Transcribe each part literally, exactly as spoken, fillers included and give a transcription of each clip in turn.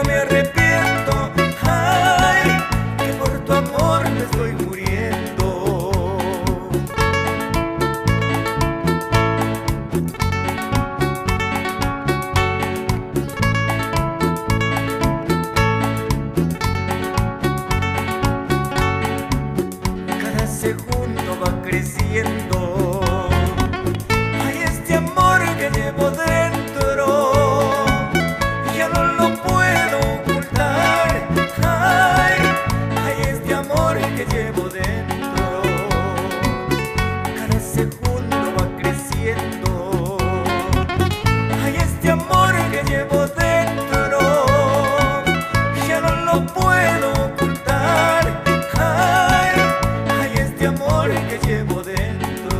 me arrepiento, ay, que por tu amor me estoy muriendo. Cada segundo va creciendo, ay, este amor que llevo dentro, ya no lo puedo ocultar, ay, ay, este amor que llevo dentro, cada segundo va creciendo, ay, este amor que llevo dentro, ya no lo puedo ocultar, ay, ay, este amor que llevo dentro.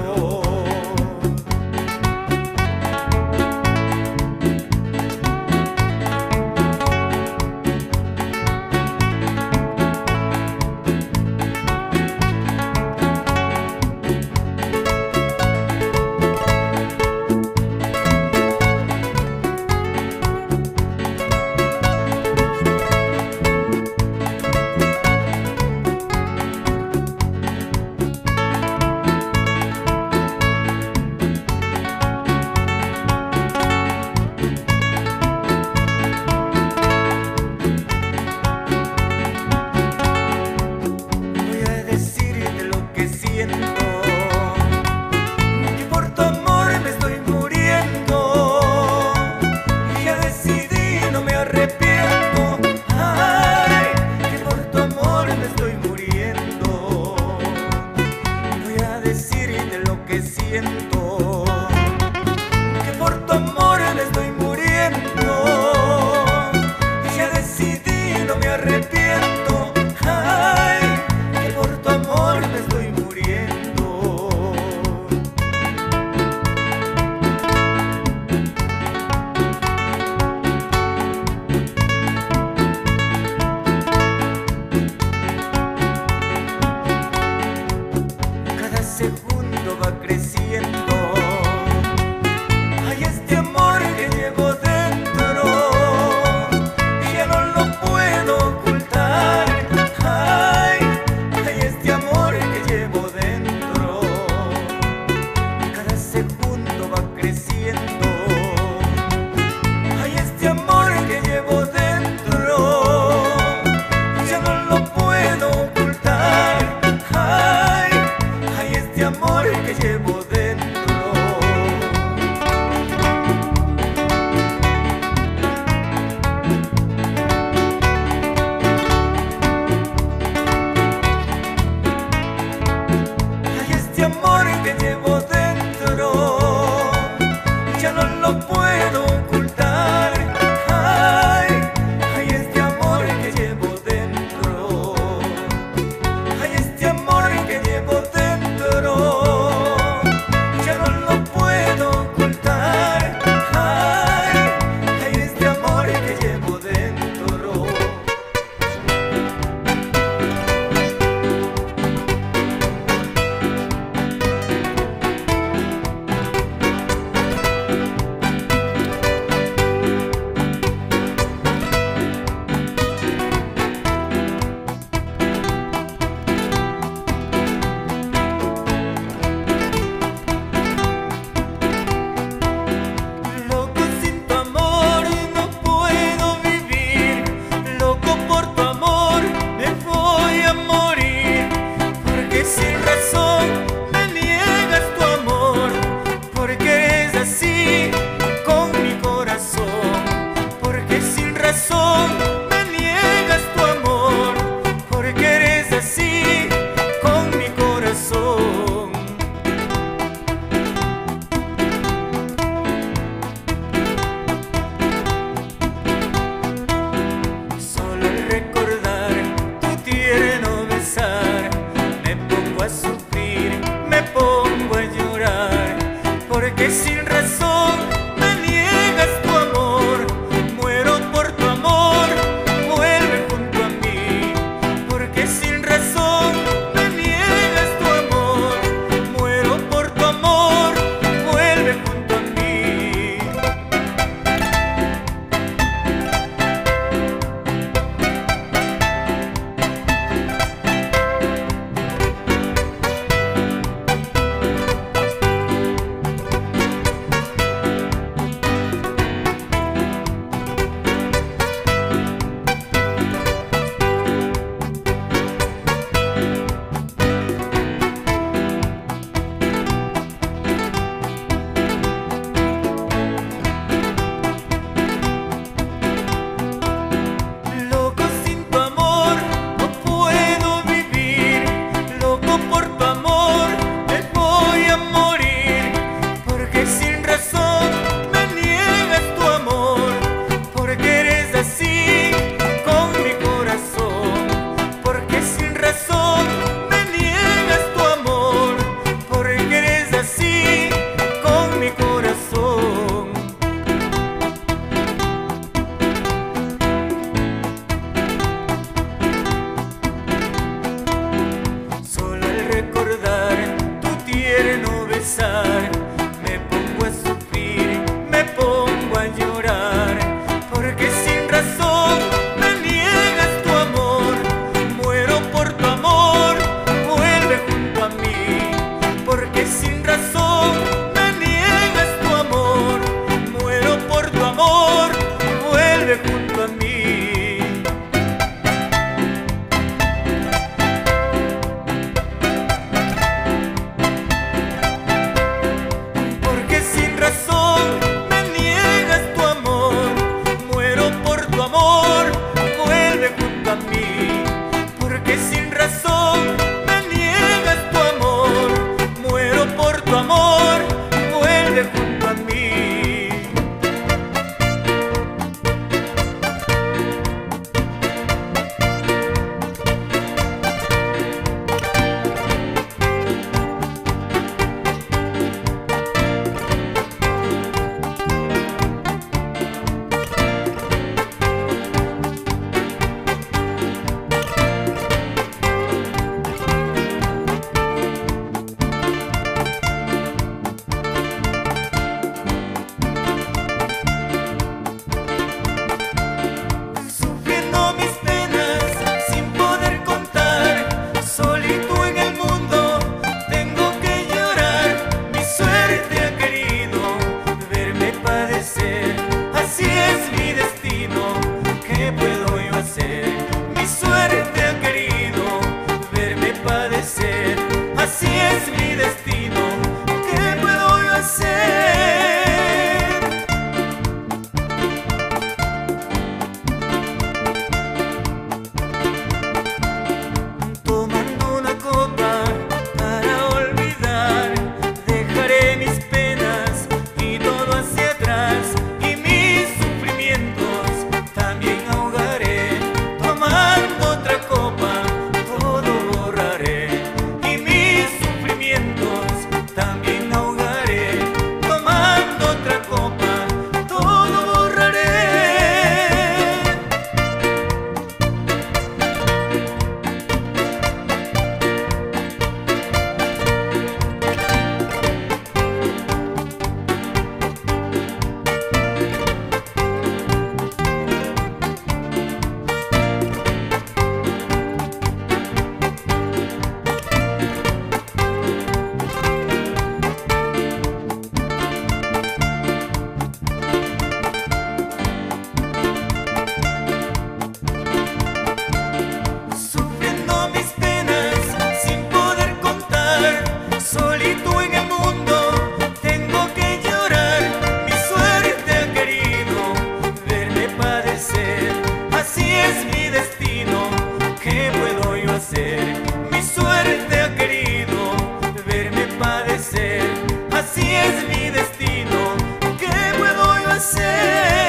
Mi suerte ha querido verme padecer. Así es mi destino, ¿qué puedo yo hacer? Tomando una copa para olvidar, dejaré mis penas y todo hacia atrás, y mis sufrimientos también ahogaré. Tomando otra copa todo borraré, y mis sufrimientos también ahogaré. Tomando otra copa todo borraré. Sufriendo mis penas sin poder contar, solito en el mundo tengo que llorar. Mi suerte ha querido verme padecer. Así es mi destino, ¿qué puedo yo hacer? Mi suerte ha querido verme padecer. Así es mi destino, ¿qué puedo yo hacer?